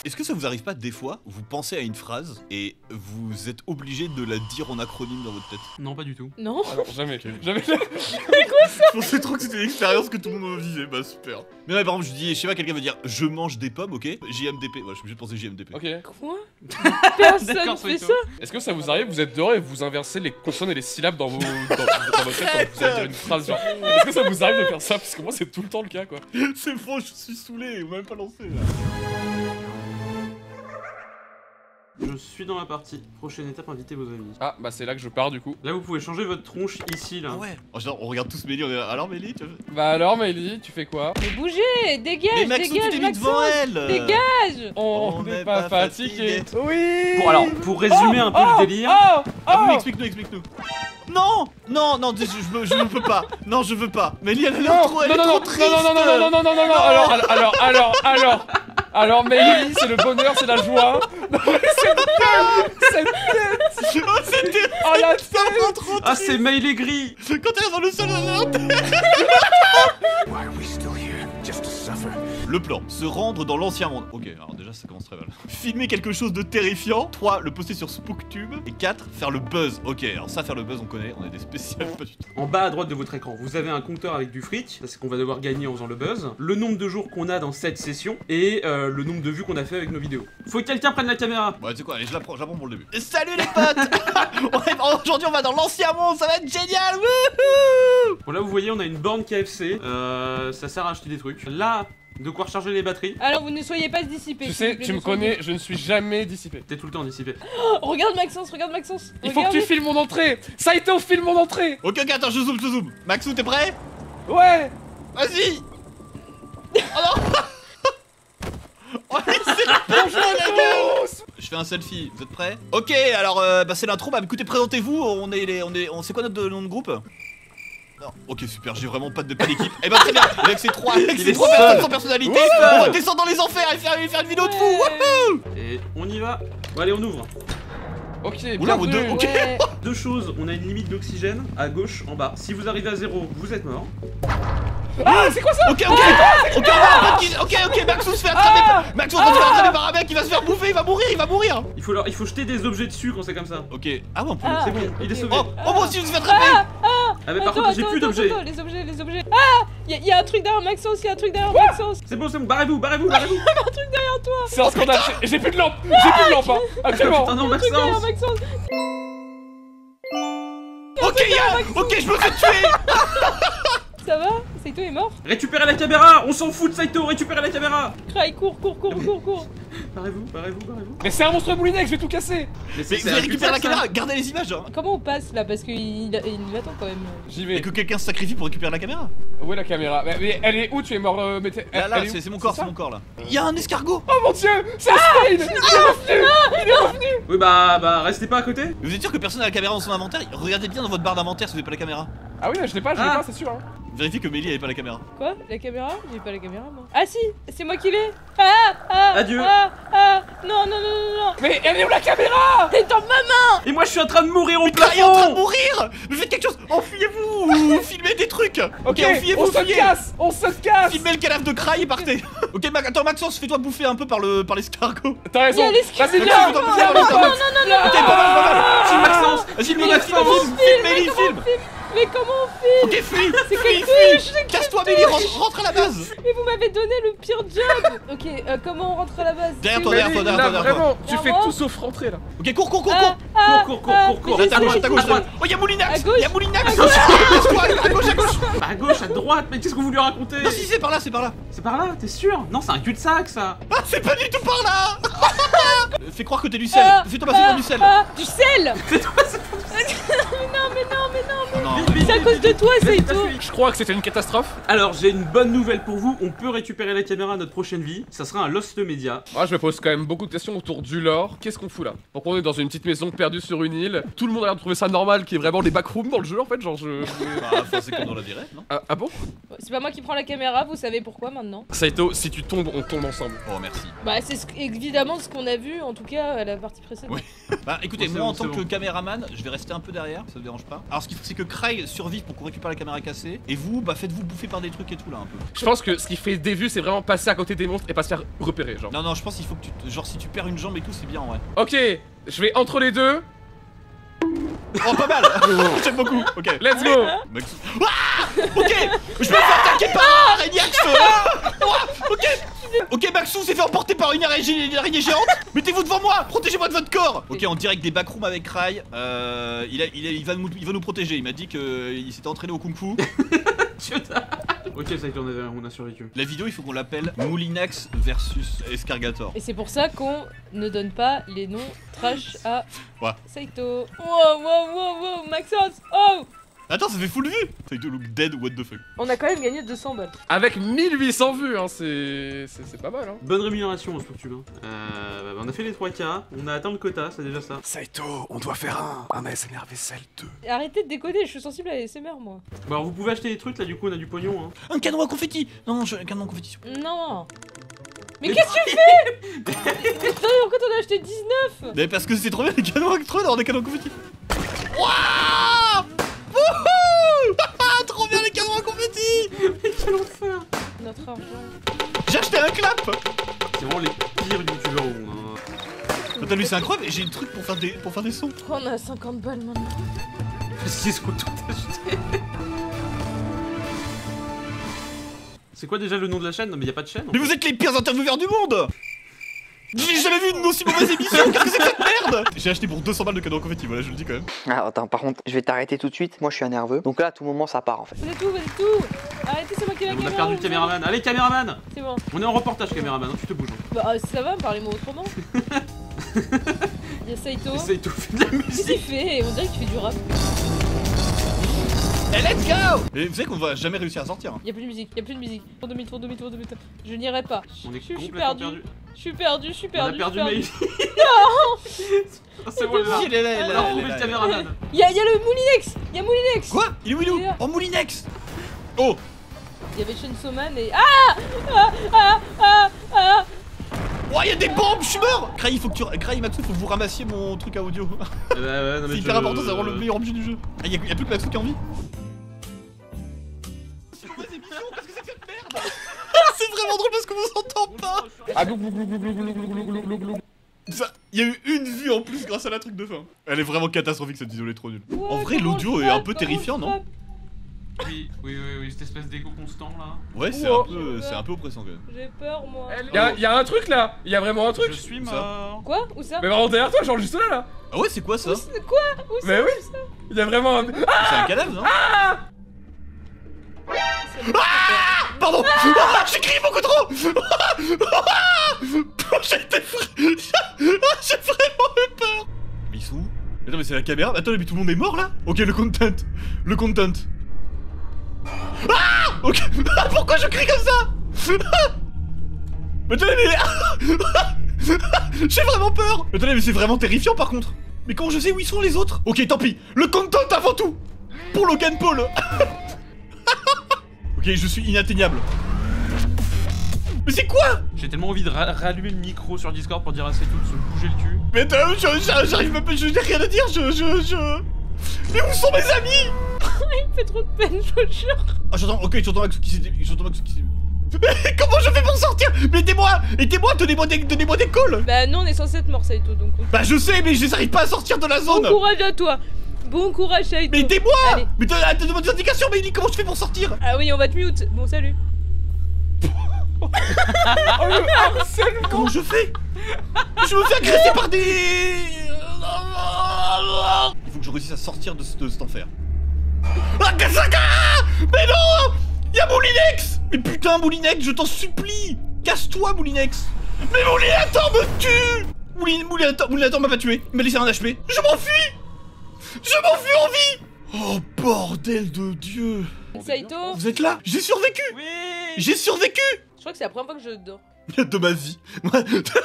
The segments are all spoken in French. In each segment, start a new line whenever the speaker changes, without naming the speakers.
Est-ce que ça vous arrive pas des fois, vous pensez à une phrase et vous êtes obligé de la dire en acronyme dans votre tête?
Non, pas du tout.
Non.
Alors jamais, jamais.
Je pensais trop que c'était une expérience que tout le monde vivait, bah super. Mais non, mais par exemple, je dis, je sais pas, quelqu'un va dire je mange des pommes, ok? JMDP, ouais, je suis obligé de penser JMDP.
Ok.
Quoi? Personne
D'accord,
fait
Saito.
ça.
Est-ce que ça vous arrive, vous êtes dehors et vous inversez les consonnes et les syllabes dans votre tête quand vous allez dire une phrase genre. Est-ce que ça vous arrive de faire ça? Parce que moi c'est tout le temps le cas quoi.
C'est faux, je suis saoulé, on m'a même pas lancé là.
Je suis dans la partie. Prochaine étape, invitez vos amis.
Ah bah c'est là que je pars du coup.
Là, vous pouvez changer votre tronche ici, là.
Ah ouais. Oh, genre, on regarde tous Mélie, on est là. Alors Mélie, tu veux...
Bah alors Mélie, tu fais quoi?
Mais bougez, dégage,
Mais Maxou, tu
dégage,
t'es mis devant elle.
dégage.
On n'est pas fatigué. Oui.
Bon, alors, pour résumer un peu le délire.
Oh,
Ah oui, explique-nous. Non, je ne peux pas. Non, je veux pas. Mélie, elle a l'air trop, elle est trop triste.
Non. Alors Mélie, c'est le bonheur, c'est la joie. Non mais cette tête.
Oh, c'était...
Oh la tête.
trop triste.
Ah, c'est mail gris.
Quand elle est dans le sol, elle a l'air Le plan, se rendre dans l'ancien monde. Ok, alors déjà ça commence très mal. Filmer quelque chose de terrifiant. 3, le poster sur SpookTube. Et 4, faire le buzz. Ok, alors ça, faire le buzz, on connaît, on est des spéciales, pas du tout.
En bas à droite de votre écran, vous avez un compteur avec du fric, ça c'est qu'on va devoir gagner en faisant le buzz, le nombre de jours qu'on a dans cette session et le nombre de vues qu'on a fait avec nos vidéos. Faut que quelqu'un prenne la caméra.
Bon, tu sais quoi, allez, je la prends pour le début. Salut les potes. Aujourd'hui, on va dans l'ancien monde, ça va être génial. Wouhou.
Bon là vous voyez, on a une borne KFC, ça sert à acheter des trucs. Là, de quoi recharger les batteries.
Alors vous ne soyez pas dissipés.
Tu
s'il vous
sais,
plaît,
tu me
ne soyez
connais, je ne suis jamais dissipé.
T'es tout le temps dissipé.
pas- Oh, regarde Maxence, regarde Maxence.
Il faut que tu filmes mon entrée. Saito, filme mon entrée.
Ok, attends, je zoome. Maxou, t'es prêt?
Ouais.
Vas-y. Oh non. Oh, c'est la
Bonjour.
Je fais un selfie, vous êtes prêts? Ok, alors bah c'est l'intro, bah écoutez, présentez-vous, c'est quoi notre nom de groupe? Non. Ok, super, j'ai vraiment pas d'équipe. Eh bah très bien, avec ces trois personnes sans personnalité, on va descendre dans les enfers et faire une vidéo de fou. Wouhou.
Et on y va. Bon allez, on ouvre.
Ok,
Oula,
bienvenue.
deux, ok.
Ouais.
Deux choses, on a une limite d'oxygène à gauche en bas. Si vous arrivez à 0, vous êtes mort.
Ah, c'est quoi ça?
Ok, Maxou se fait attraper. Maxou, on va se faire attraper par un mec, il va se faire bouffer, il va mourir.
Il faut jeter des objets dessus quand c'est comme ça.
Ok, ah ouais, on peut.
Ah,
C'est bon, il est
ok.
sauvé.
Oh, moi aussi, je me suis fait attraper.
Ah mais par contre, j'ai plus d'objets.
Attends, les objets. Ah, y a un truc derrière Maxence, Maxence.
C'est bon, barrez-vous.
Un truc derrière toi.
C'est un scandale. J'ai plus de lampe. Hein, actuellement.
Putain non,
Un truc derrière
Maxence.
Maxence.
Ok, je me fais tuer.
Ça va? Saito est mort?
Récupérez la caméra. On s'en fout de Saito, récupérez la caméra.
Cry, cours.
Barrez-vous.
Mais c'est un monstre moulinet, je vais tout casser.
Mais vous allez récupérer la caméra, gardez les images.
Comment on passe là? Parce qu'il attend quand même.
J'y
Et
vais.
que quelqu'un se sacrifie pour récupérer la caméra.
Où est la caméra? Mais elle est où? Tu es mort, mais
Là,
elle est où?
c'est mon corps,
ça
c'est mon corps là. Il y a un escargot.
Oh mon dieu! C'est Spade! Il est revenu!
Oui bah restez pas à côté.
Vous êtes sûr que personne n'a la caméra dans son inventaire? Regardez bien dans votre barre d'inventaire si vous n'avez pas la caméra.
Ah oui, je l'ai pas, c'est sûr. Hein.
Vérifiez que Mélie avait pas la caméra.
Quoi? La caméra? J'ai pas la caméra moi. Ah si! C'est moi qui l'ai! Ah!
Adieu.
Non!
Mais elle est où la caméra?
Elle est dans ma main!
Et moi je suis en train de mourir au
Il est en train de
plafond.
mourir. Mais faites quelque chose. Enfuyez-vous ou filmez des trucs.
Ok,
enfuyez-vous,
on se
fuyez.
casse! On se casse!
Filmez le cadavre de Cry et partez. Ok, attends, Maxence, fais-toi bouffer un peu par l'escargot.
T'as raison!
Il y a l'escargot.
Vas-y,
Maxence,
viens!
fais-toi bouffer
Viens,
par l'escargot.
viens.
Ok, pas mal.
Filme Maxence.
Vas-y,
Filme
Mélie, filme, Mélie, filme.
Mais comment on fait?
Ok, fuis.
C'est
Fuis.
quel touche?
Casse-toi, Mélie, rentre à la base.
Mais vous m'avez donné le pire job! Ok, comment on rentre à la base?
Derrière toi,
C'est où?
derrière toi,
Là,
derrière toi.
vraiment, tu
Derrière
fais
moi
tout sauf rentrer là.
Ok, cours.
Cours.
Mais
À ta gauche, à ta gauche.
À droite.
Oh, y'a Moulinax.
À gauche.
Y'a Moulinax. Casse-toi, à gauche.
Bah à gauche, à droite, mais qu'est-ce que vous lui racontez?
Non, si, c'est par là, c'est par là.
C'est par là, t'es sûr? Non, c'est un cul-de-sac ça.
Ah, c'est pas du tout par là. Fais croire que t'es du sel. Fais-toi passer pour du sel.
Du sel!
C'est toi, c'est
Non.
C'est à cause de toi, Saito!
Je crois que c'était une catastrophe.
Alors j'ai une bonne nouvelle pour vous, on peut récupérer la caméra à notre prochaine vie, ça sera un Lost Media.
Moi, je me pose quand même beaucoup de questions autour du lore. Qu'est-ce qu'on fout là? Donc, on est dans une petite maison perdue sur une île. Tout le monde a l'air de trouver ça normal, qui est vraiment les backrooms dans le jeu en fait. Genre,
Enfin, c'est comme dans la direct, non?
Ah bon?
C'est pas moi qui prends la caméra, vous savez pourquoi maintenant?
Saito, si tu tombes, on tombe ensemble.
Oh, merci.
Bah, c'est évidemment ce qu'on a vu, en tout cas, à la partie précédente.
Oui. Bah, écoutez,
Bon, c'est
moi
bon,
en tant
c'est
que
bon.
caméraman, je vais rester un peu derrière, ça vous dérange pas? Alors, ce qu'il faut, c'est que Cry survive pour qu'on récupère la caméra cassée. Et vous, bah faites-vous bouffer par des trucs et tout là un peu.
Je pense que ce qui fait des vues, c'est vraiment passer à côté des monstres et pas se faire repérer, genre.
Non, non, je pense qu'il faut que tu. Genre, si tu perds une jambe et tout, c'est bien en vrai.
Ok, je vais entre les deux.
Oh, pas mal. J'aime beaucoup. Ok.
Let's go.
Maxou. Ah, ok. Je me fais attaquer par un Régnax. Ok. Ok, Maxou s'est fait emporter par une araignée géante. Mettez-vous devant moi. Protégez-moi de votre corps. Ok, en direct des backrooms avec Cry. Il va nous protéger. Il m'a dit qu'il s'était entraîné au kung fu.
Ok, ça y est, on a survécu.
La vidéo, il faut qu'on l'appelle Moulinax versus Escargator.
Et c'est pour ça qu'on ne donne pas les noms trash à
Ouais.
Saito. Wow, Maxence. Oh.
Attends, ça fait full vue. Ça look dead, what the fuck.
On a quand même gagné 200 balles.
Avec 1800 vues, hein, c'est pas mal, hein.
Bonne rémunération, structure. On a fait les 3K, on a atteint le quota, c'est déjà ça.
Saito, on doit faire un ASMR vaisselle 2.
Arrêtez de déconner, je suis sensible à l'ASMR moi.
Bon, alors vous pouvez acheter des trucs, là, du coup, on a du pognon, hein.
Un canon à confetti. Non, un canon à confetti.
Non. Mais qu'est-ce que tu fais? Mais putain, pourquoi t'en as acheté 19?
Mais parce que c'est trop bien les canons à trop d'avoir des canons à confetti. Wouah. Wouhou. Trop bien les canons à confetti.
Mais quel enfer.
Notre argent.
J'ai acheté un clap.
C'est vraiment les pires youtubeurs au monde, hein.
T'as vu, c'est incroyable, j'ai une truc pour faire des sons.
Pourquoi on a 50 balles maintenant?
Parce qu'ils ont tout acheté. C'est quoi déjà le nom de la chaîne? Non mais y a pas de chaîne.
Mais vous êtes les pires intervieweurs du monde. J'ai jamais vu une aussi mauvaise émission. Qu'est-ce que c'est que cette merde? J'ai acheté pour 200 balles de canons à confetti, voilà, je le dis quand même.
Ah, attends, par contre, je vais t'arrêter tout de suite. Moi, je suis un nerveux. Donc là, à tout moment, ça part en fait.
Vous êtes où? Arrêtez, c'est moi qui ai la
On
caméra.
a perdu le caméraman. Allez, caméraman.
C'est bon.
On est en reportage, caméraman, hein, tu te bouges.
Bah ça va, parlez-moi autrement. Y'a Saito.
Essaye tout, fais de la
Qu'est-ce
musique.
qu'il fait? On dirait qu'il fait du rap.
Et let's go. Et vous savez qu'on va jamais réussir à sortir. Hein.
Y'a plus de musique, Tour demi-tour. Je n'irai pas.
On est
Je suis
complètement
perdu.
perdu.
Je suis perdu.
On a perdu Maïli.
Non.
C'est bon,
Si, il est là, il est
on a
là,
retrouvé
il est
le
là.
caméraman.
Y'a le Moulinex.
Quoi? Il est où, il est où?
Il est là.
En Moulinex. Oh.
Il y avait Chainsaw Man et... Ah.
Oh, il y a des bombes, je suis mort. Cray, il faut que tu... Cray, Maxou, faut que vous ramassiez mon truc à audio.
Ouais, non, mais
C'est hyper important, c'est vraiment le meilleur objet du jeu. Ah, y a plus que Maxou qui a envie. C'est une mauvaise émission, qu'est-ce que c'est que cette merde? C'est vraiment drôle parce qu'on vous entend pas. Ça, y a eu une vue en plus grâce à la truc de fin. Elle est vraiment catastrophique cette vidéo, elle est trop nulle. En vrai, l'audio est un peu terrifiant, non?
Oui, cette espèce d'écho constant là.
Ouais, c'est
Wow.
un peu oppressant quand même.
J'ai peur moi.
Y'a un truc là. Y'a vraiment un truc.
Je suis
Ça.
mort.
Quoi? Où ça?
Mais vraiment derrière toi, genre juste là.
Ah ouais, c'est quoi ça?
Quoi? Où ça?
Mais oui. Y'a vraiment un.
C'est un cadavre, non? Pardon. Ah, j'ai crié beaucoup trop. J'ai vraiment eu peur. Mais ils sont où? Attends, mais c'est la caméra. Attends, mais tout le monde est mort là? Ok, le content. Ah, ok. Pourquoi je crie comme ça? Mais attendez, mais... J'ai vraiment peur. Mais attendez, mais c'est vraiment terrifiant par contre. Mais comment je sais où ils sont les autres? Ok, tant pis. Le content avant tout. Pour Logan Paul. Ok, je suis inatteignable. Mais c'est quoi?
J'ai tellement envie de rallumer le micro sur Discord pour dire à Saito de se bouger le cul.
Mais attends, j'arrive même pas, je n'ai rien à dire, Mais où sont mes amis?
Il me fait trop de peine, je vous jure.
Ah, j'entends Maxou qui s'est... Mais comment je fais pour sortir? Mais aidez-moi, donnez-moi des calls.
Bah non, on est censé être mort Saito donc.
Bah je sais, mais je n'arrive pas à sortir de la zone.
Bon courage à toi. Bon courage Saito.
Mais aidez-moi.
Allez.
Mais donne-moi des indications, mais comment je fais pour sortir?
Ah oui, on va te mute. Bon salut.
Comment je fais? Je me fais agresser par des... Il faut que je réussisse à sortir de cet enfer. Ah, Kazaka! Mais non! Y'a Moulinex! Mais putain, Moulinex, je t'en supplie! Casse-toi, Moulinex! Mais Moulinator me tue! Moulinator m'a pas tué, il m'a laissé un HP. Je m'enfuis en vie! Oh, bordel de Dieu!
Saito.
Vous êtes là? J'ai survécu!
Oui.
J'ai survécu!
Je crois que c'est la première fois que je dors.
De ma vie. Moi-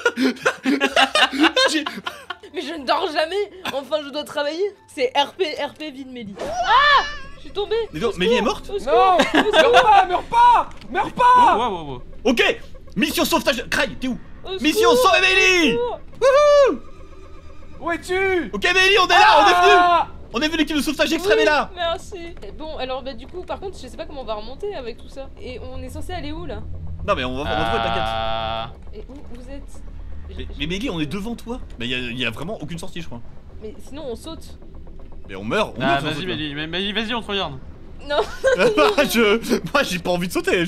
J'ai-
Mais je ne dors jamais. Enfin, je dois travailler. C'est RP vie de Mélie. Ah! Je suis tombée.
Mais non, Mélie est morte?
Au secours.
Non. Meurs pas.
Wow.
Ok! Mission sauvetage. Craig, t'es où?
Au secours.
Mission sauver Mélie!
Au secours.
Wouhou!
Où es-tu?
Ok, Mélie, on est là, on est venu! On est vu l'équipe de sauvetage extrême est là.
Merci. Bon, alors bah du coup, par contre, je sais pas comment on va remonter avec tout ça. Et on est censé aller où là?
Non mais on va retrouver ta
Et où vous êtes?
Mais Mélie, on est devant toi. Mais y a vraiment aucune sortie, je crois.
Mais sinon on saute.
Mais on meurt. On
Ah,
meurt,
vas-y, Mélie, vas-y, on te regarde.
Non.
Moi j'ai pas envie de sauter,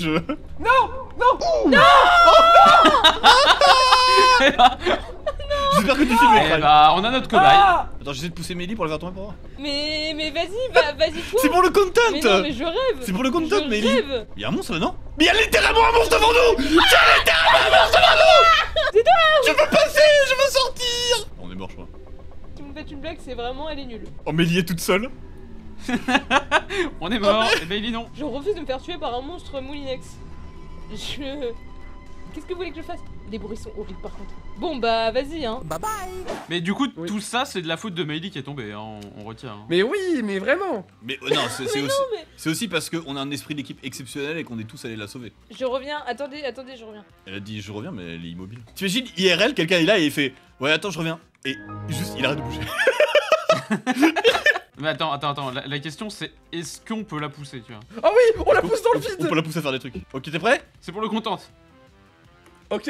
J'espère que tu filmes
Eh bah, on a notre cobaye.
Attends, j'essaie de pousser Mélie pour le faire tomber pour voir.
Mais vas-y, vas-y toi.
C'est pour le content.
Mais non, mais je rêve.
C'est pour le content,
Je
Mélie.
rêve.
Y'a un monstre maintenant. Mais y'a littéralement un monstre devant nous. Y'a littéralement un monstre devant nous.
C'est toi.
Je veux passer, je veux sortir. On est mort, je crois.
Tu me fais une blague, c'est vraiment, elle est nulle.
Oh, Mélie est toute seule.
On est mort. Et Mélie, non.
Je refuse de me faire tuer par un monstre Moulinex. Qu'est-ce que vous voulez que je fasse? Les bruits sont horribles par contre. Bon bah vas-y hein.
Mais du coup,
Oui.
tout ça, c'est de la faute de Mélie qui est tombée, hein, on retient. Hein.
Mais oui, mais vraiment.
Mais non, c'est aussi,
mais-
aussi parce qu'on a un esprit d'équipe exceptionnel et qu'on est tous allés la sauver.
Je reviens, attendez, je reviens.
Elle a dit je reviens, mais elle est immobile. T'imagines IRL, quelqu'un est là et il fait ouais, attends, je reviens. Et juste, il arrête de bouger.
Mais attends, la question c'est est-ce qu'on peut la pousser, tu vois?
Ah oui, on la pousse dans le
On
vide.
peut la pousser à faire des trucs. Ok, t'es prêt?
C'est pour le content.
Ok.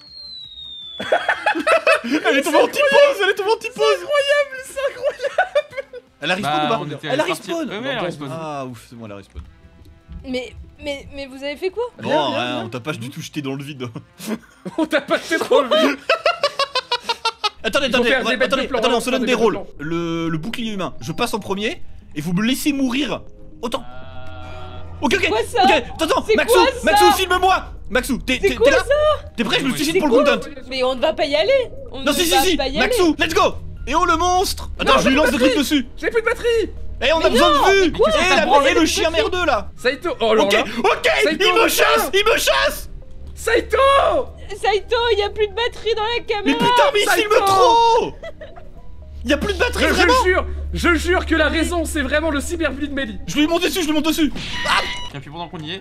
Elle est tombée en T-pose, elle est tombée en T-pose.
C'est incroyable.
Elle a respawn ou
Bah,
pas?
on était
Elle a
allé partir-
respawn.
Ouais, elle a respawn.
Ah ouf, c'est bon, elle a respawn.
Mais vous avez fait quoi?
Non, rien, on t'a pas du tout jeté dans le vide.
On t'a passé trop le vide.
Attendez,
Il faut faire des bêtes de
attendez,
plan,
attendez, on
on
se
fait
donne
des
des
bêtes de
rôles.
plan.
Le bouclier humain, je passe en premier et vous me laissez mourir autant. Ok, ok,
Quoi ça?
ok, attends,
C'est
Maxou,
quoi ça?
Maxou, filme-moi. Maxou, t'es
C'est quoi
là?
ça?
T'es prêt? Je me
C'est
suicide pour le content.
Mais on ne va pas y aller. On
Non,
ne
si,
va
si, si,
pas y aller.
Maxou, let's go. Et oh le monstre. Attends,
Non,
je lui
j'ai
lance
pas
des
de
trucs dessus.
J'ai plus de batterie.
Et on a
Mais
besoin
non,
de vue.
mais quoi?
Et
T'as branlé
le
le
chien
truc.
merdeux là.
Saito. Oh alors
Ok,
là.
ok,
Saito,
il me chasse, il me chasse.
Saito.
Saito, il y a plus de batterie dans la
Mais
caméra.
putain, mais il
Saito.
filme trop. Y'a plus de batterie, vraiment.
Je jure que la raison c'est vraiment le cyberbully de Mélie.
Je lui monte dessus, je lui monte dessus.
Tiens, puis pendant qu'on y est.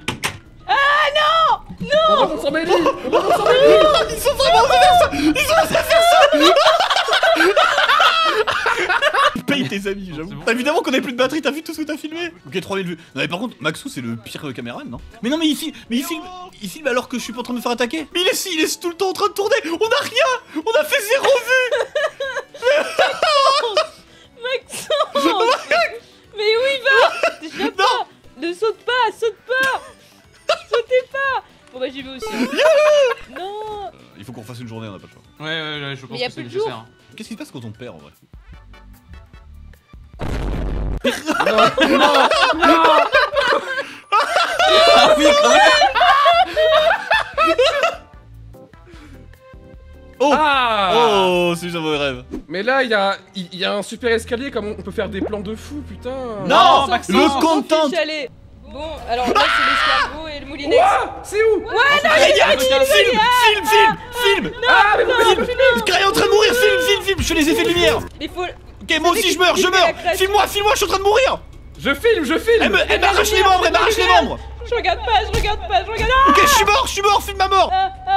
On remonte sur Mélie. On remonte sur Mélie.
Ils sont vraiment faire ça. Ils sont censés faire ça. Paye tes amis,
Non,
j'avoue.
c'est bon.
Évidemment qu'on avait plus de batterie, t'as vu tout ce que t'as filmé? Ok, 3000 vues. Non mais par contre, Maxou c'est le pire caméraman, non? Mais non mais il filme alors que je suis pas en train de me faire attaquer. Mais il est tout le temps en train de tourner. On a rien. On a fait 0 vues.
Maxence. Mais où il va? Déjà pas. Ne saute pas, sautez pas. Bon bah j'y vais aussi. hein. Non.
Il faut qu'on fasse une journée, on a pas le choix.
Ouais, je pense
Mais y a
que c'est
plus de
nécessaire.
Qu'est-ce qui se passe quand on perd en vrai?
Ah oui, quand même.
Oh.
Ah.
Oh, c'est un mauvais rêve.
Mais là il y a un super escalier comme on peut faire des plans de fou putain.
Non,
Maxence.
le
On s'en
content.
fiche, allez. Bon, alors là c'est l'escargot et le moulinex.
Ouah, c'est où?
Filme.
Ah mais pourquoi j'ai pas filmé?
Cray est en train de mourir, filme. Je fais les effets de lumière.
Il faut.
Ok, moi aussi je meurs. Filme-moi, je suis en train de mourir.
Je filme.
Elle m'arrache les membres,
Je regarde pas.
Ok, je suis mort, filme ma mort.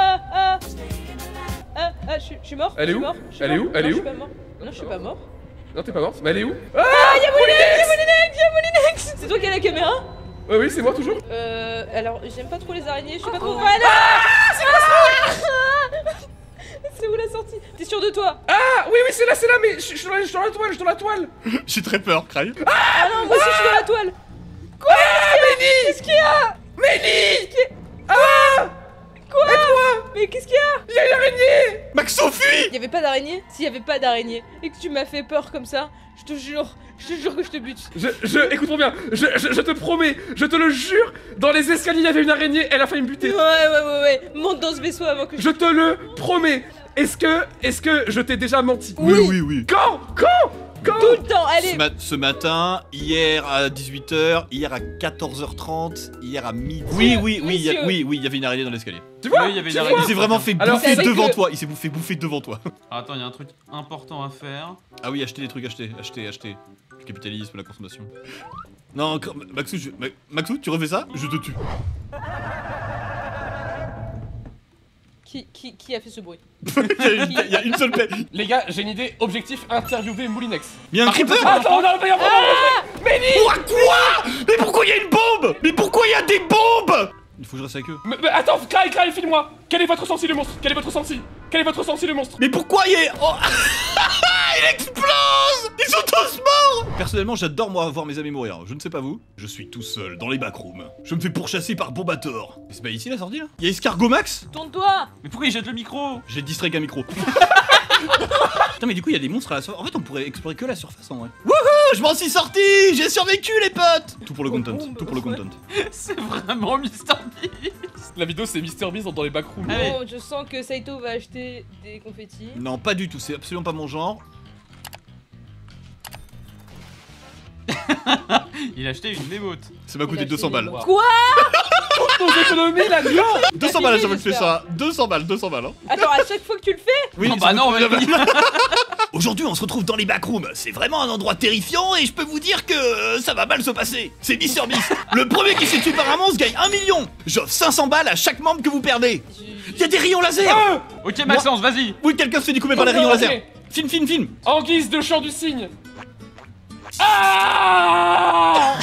Je suis mort.
Elle est où? Elle est où? Elle est où?
Non, je suis pas mort.
Non t'es pas morte, mais elle est où?
Y'a Moulinex. C'est toi qui as la caméra?
Oui c'est moi toujours.
Alors j'aime pas trop les araignées, je sais pas trop. Voilà. C'est où la sortie? T'es sûr de toi?
Ah oui c'est là mais je suis dans la toile.
J'ai très peur, Cray.
Ah non, moi aussi je suis dans la toile. Quoi? Qu'est-ce qu'il y a?
Mélie.
Quoi? Mais qu'est-ce qu'il y a?
Il y a une araignée.
Maxo, fuis.
Y'avait pas d'araignée? S'il y avait pas d'araignée et que tu m'as fait peur comme ça, je te jure que je te bute.
Écoute-moi bien, je te promets, je te le jure, dans les escaliers il y avait une araignée, elle a failli me buter.
Ouais. Monte dans ce vaisseau avant que
Je te le promets. Est-ce que je t'ai déjà menti?
Oui.
Quand
Tout le temps, allez.
Ce matin, hier à 18h, hier à 14h30, hier à midi. Oui,
Monsieur.
il y avait une araignée dans l'escalier.
Tu vois?
Oui, il y avait une
Tu
araignée.
Il s'est vraiment fait
Alors,
bouffer
c'est
devant
avec
toi. Il s'est fait bouffer devant toi.
Ah, attends, il y a un truc important à faire.
Ah oui, acheter des trucs, acheter. Le capitalisme, la consommation. Non, Maxou, tu refais ça? Je te tue.
Qui a fait ce bruit?
Il y a une seule paix.
Les gars, j'ai une idée. Objectif, interviewer Moulinex.
Il y a un creeper.
Attends, non, mais
Quoi? Mais pourquoi il y a une bombe? Mais pourquoi il y a des bombes? Il faut que je reste avec eux.
mais attends, Cry, filme-moi. Quel est votre ressenti, le monstre? Quel est votre ressenti? Quel est votre ressenti, le monstre?
Mais pourquoi il est... Oh il explose! Ils sont tous morts! Personnellement, j'adore moi voir mes amis mourir. Je ne sais pas vous. Je suis tout seul dans les backrooms. Je me fais pourchasser par Bombator. Mais c'est pas ici la sortie là? Il y a Escargomax?
Tourne-toi!
Mais pourquoi il jette le micro?
J'ai distrait avec un micro. Putain mais du coup il y a des monstres à la surface. En fait on pourrait explorer que la surface en vrai. Wouhou! Je m'en suis sorti! J'ai survécu les potes! Tout pour le content. Tout pour le content.
C'est vraiment MrBeast.
La vidéo, c'est MrBeast dans les backrooms.
Allez.
Bon, je sens que Saito va acheter des confettis.
Non pas du tout, c'est absolument pas mon genre.
Il a acheté une mémote.
Ça m'a coûté
Il a
200
acheté
balles.
des- Quoi?
Nos économies, là, non.
200 balles à chaque fois que je fais
j'espère.
ça. 200 balles hein.
Attends, à chaque fois que tu le fais?
Oui,
Oh, bah non, mais...
Aujourd'hui, on se retrouve dans les backrooms. C'est vraiment un endroit terrifiant et je peux vous dire que ça va mal se passer. C'est MrBeast. Le premier qui s'est tué par un monstre gagne 1 million. J'offre 500 balles à chaque membre que vous perdez. Il y a des rayons laser.
Ok, Maxence, vas-y.
Oui, quelqu'un se fait découper par les
Ok.
rayons laser. Film.
En guise de chant du cygne. Ah!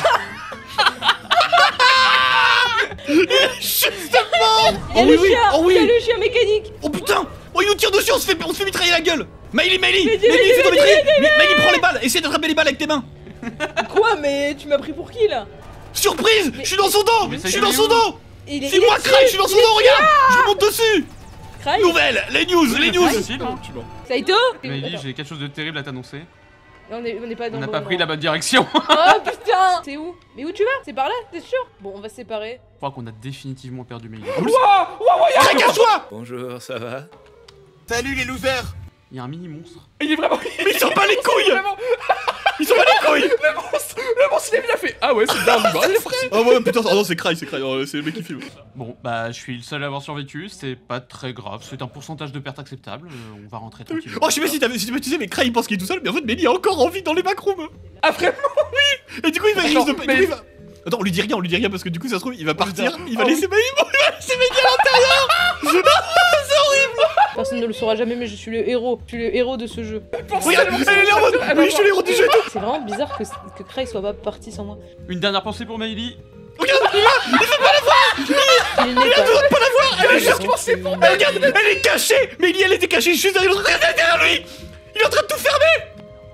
Justement.
Il y a
Oh
le
oui,
chien!
oh
Il y a
oui.
le chien mécanique!
Oh putain. Oh il nous tire dessus, on se fait mitrailler la gueule. Maïli,
Maïli,
fais-toi mitrailler. Maïli, prends les balles. Essaie d'attraper les balles avec tes mains.
Quoi? Mais tu m'as pris pour qui là?
Surprise. Je suis dans son dos.
Mais
Je
ça
suis
y est
dans son
où?
dos.
Il est.
C'est moi, Cry, je suis dans son dos, regarde. Je monte dessus.
Cry?
Nouvelle, les news.
Possible, hein.
Saito?
Maëlie,
Attends.
j'ai quelque chose de terrible à t'annoncer.
On est pas dans
On n'a
le
pas
bon
pris la
endroit.
bonne direction.
Oh putain! C'est où? Mais où tu vas? C'est par là, t'es sûr? Bon, on va se séparer.
Je crois qu'on a définitivement perdu Maëlie.
Cry, cache-toi.
Bonjour, ça va?
Salut les losers!
Il y a un mini monstre.
Il est vraiment.
Mais ils sont pas les couilles.
Vraiment.
Ils sont pas les couilles.
Le monstre, il a fait. Ah ouais, c'est bien, il est parti.
Oh ouais, putain, oh non, c'est Cry, oh, c'est le mec qui filme.
Bon, bah, je suis le seul à avoir survécu. C'est pas très grave. C'est un pourcentage de perte acceptable. On va rentrer tranquillement.
Oh, je sais pas si tu sais, mais Cry il pense qu'il est tout seul, mais en fait, Melly a encore envie dans les backrooms.
Ah, vraiment?
Et du coup, il va
Attends,
du coup,
mais-
il va- Attends, on lui dit rien parce que du coup, ça se trouve, il va partir,
putain.
il va
Oh,
laisser Melly mourir, il va laisser Melly à l'intérieur. C'est horrible.
Personne ne le saura jamais, mais je suis le héros. Je suis le héros de ce jeu.
Regarde, elle est là en mode, oui, je suis l'héros du jeu.
C'est vraiment bizarre que Cray soit pas parti sans moi.
Une dernière pensée pour Maëlie.
Regarde,
Il n'est pas.
elle est juste, regarde, elle est cachée. Melly, elle était cachée juste derrière lui. Il est en train de tout fermer.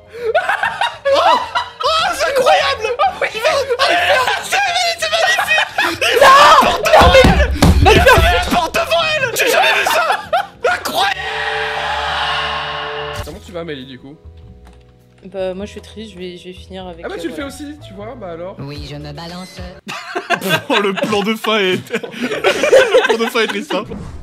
Oh, c'est incroyable. C'est magnifique. Il porte devant elle. J'ai jamais vu ça. Incroyable.
Comment tu vas, Maëlie, du coup?
Bah, moi je suis triste, je vais finir avec.
Ah bah, tu le fais
voilà.
aussi, tu vois, bah alors.
Oui, je me balance.
Oh, le plan de fin est... le plan de fin est triste, hein.